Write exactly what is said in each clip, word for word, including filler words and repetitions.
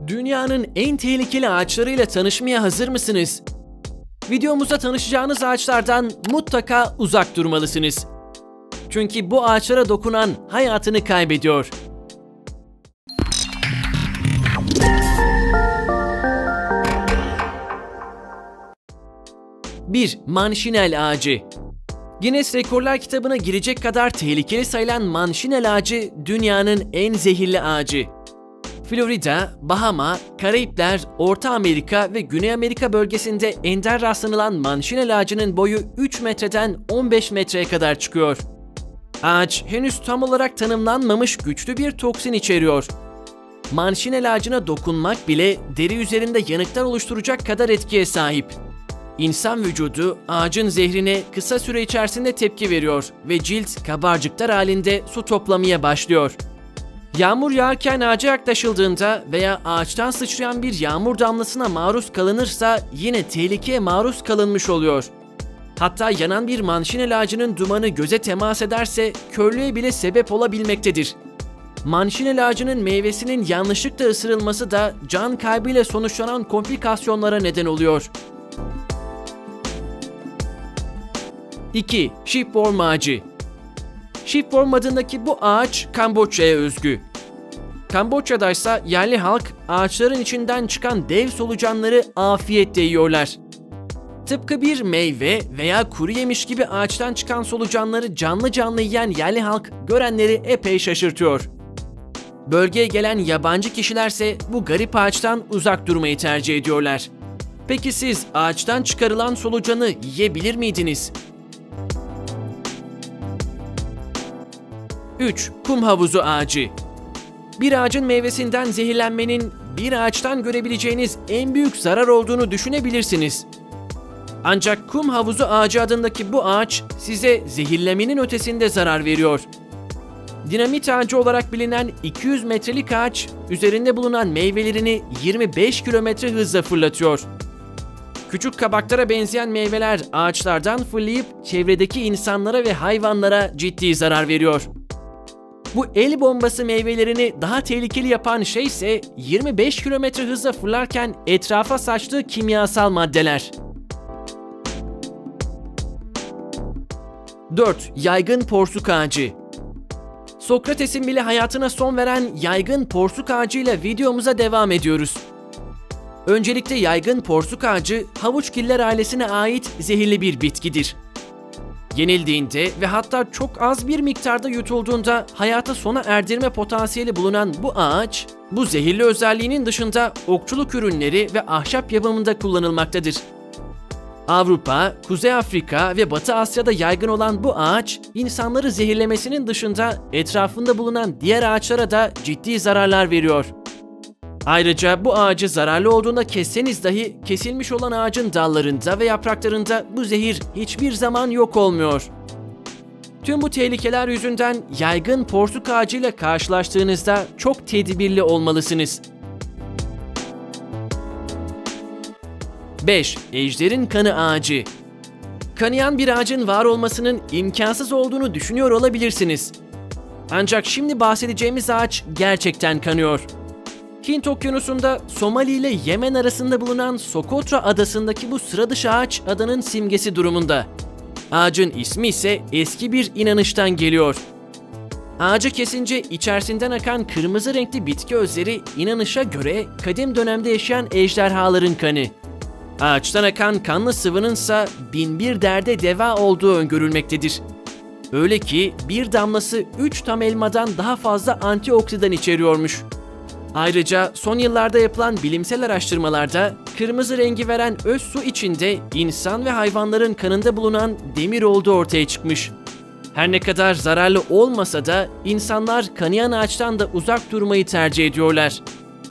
Dünyanın en tehlikeli ağaçlarıyla tanışmaya hazır mısınız? Videomuzda tanışacağınız ağaçlardan mutlaka uzak durmalısınız. Çünkü bu ağaçlara dokunan hayatını kaybediyor. bir. Manşinel ağacı. Guinness Rekorlar kitabına girecek kadar tehlikeli sayılan manşinel ağacı dünyanın en zehirli ağacı. Florida, Bahama, Karayipler, Orta Amerika ve Güney Amerika bölgesinde ender rastlanılan manşinel ağacının boyu üç metreden on beş metreye kadar çıkıyor. Ağaç henüz tam olarak tanımlanmamış güçlü bir toksin içeriyor. Manşinel ağacına dokunmak bile deri üzerinde yanıklar oluşturacak kadar etkiye sahip. İnsan vücudu ağacın zehrine kısa süre içerisinde tepki veriyor ve cilt kabarcıklar halinde su toplamaya başlıyor. Yağmur yağarken ağaca yaklaşıldığında veya ağaçtan sıçrayan bir yağmur damlasına maruz kalınırsa yine tehlikeye maruz kalınmış oluyor. Hatta yanan bir manşinel ağacının dumanı göze temas ederse körlüğe bile sebep olabilmektedir. Manşinel ağacının meyvesinin yanlışlıkla ısırılması da can kaybıyla sonuçlanan komplikasyonlara neden oluyor. iki. Shipworm ağacı. Shipworm adındaki bu ağaç Kamboçya'ya özgü. Kamboçya'da ise yerli halk ağaçların içinden çıkan dev solucanları afiyetle yiyorlar. Tıpkı bir meyve veya kuru yemiş gibi ağaçtan çıkan solucanları canlı canlı yiyen yerli halk görenleri epey şaşırtıyor. Bölgeye gelen yabancı kişilerse bu garip ağaçtan uzak durmayı tercih ediyorlar. Peki siz ağaçtan çıkarılan solucanı yiyebilir miydiniz? üç. Kum havuzu ağacı. Bir ağacın meyvesinden zehirlenmenin bir ağaçtan görebileceğiniz en büyük zarar olduğunu düşünebilirsiniz. Ancak kum havuzu ağacı adındaki bu ağaç size zehirlemenin ötesinde zarar veriyor. Dinamit ağacı olarak bilinen iki yüz metrelik ağaç, üzerinde bulunan meyvelerini yirmi beş kilometre hızla fırlatıyor. Küçük kabaklara benzeyen meyveler ağaçlardan fırlayıp çevredeki insanlara ve hayvanlara ciddi zarar veriyor. Bu el bombası meyvelerini daha tehlikeli yapan şey ise yirmi beş kilometre hızla fırlarken etrafa saçtığı kimyasal maddeler. dört. Yaygın porsuk ağacı. Sokrates'in bile hayatına son veren yaygın porsuk ağacıyla videomuza devam ediyoruz. Öncelikle yaygın porsuk ağacı havuçgiller ailesine ait zehirli bir bitkidir. Yenildiğinde ve hatta çok az bir miktarda yutulduğunda hayata sona erdirme potansiyeli bulunan bu ağaç, bu zehirli özelliğinin dışında okçuluk ürünleri ve ahşap yapımında kullanılmaktadır. Avrupa, Kuzey Afrika ve Batı Asya'da yaygın olan bu ağaç, insanları zehirlemesinin dışında etrafında bulunan diğer ağaçlara da ciddi zararlar veriyor. Ayrıca bu ağacı zararlı olduğunda kesseniz dahi kesilmiş olan ağacın dallarında ve yapraklarında bu zehir hiçbir zaman yok olmuyor. Tüm bu tehlikeler yüzünden yaygın porsuk ağacıyla karşılaştığınızda çok tedbirli olmalısınız. beş. Ejderin kanı ağacı. Kanayan bir ağacın var olmasının imkansız olduğunu düşünüyor olabilirsiniz. Ancak şimdi bahsedeceğimiz ağaç gerçekten kanıyor. Hint Okyanusu'nda Somali ile Yemen arasında bulunan Sokotra adasındaki bu sıradışı ağaç adanın simgesi durumunda. Ağacın ismi ise eski bir inanıştan geliyor. Ağacı kesince içerisinden akan kırmızı renkli bitki özleri inanışa göre kadim dönemde yaşayan ejderhaların kanı. Ağaçtan akan kanlı sıvının ise bin bir derde deva olduğu öngörülmektedir. Öyle ki bir damlası üç tam elmadan daha fazla antioksidan içeriyormuş. Ayrıca son yıllarda yapılan bilimsel araştırmalarda kırmızı rengi veren öz su içinde insan ve hayvanların kanında bulunan demir olduğu ortaya çıkmış. Her ne kadar zararlı olmasa da insanlar kanayan ağaçtan da uzak durmayı tercih ediyorlar.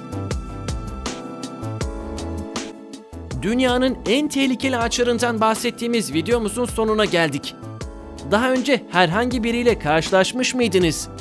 Dünyanın en tehlikeli ağaçlarından bahsettiğimiz videomuzun sonuna geldik. Daha önce herhangi biriyle karşılaşmış mıydınız?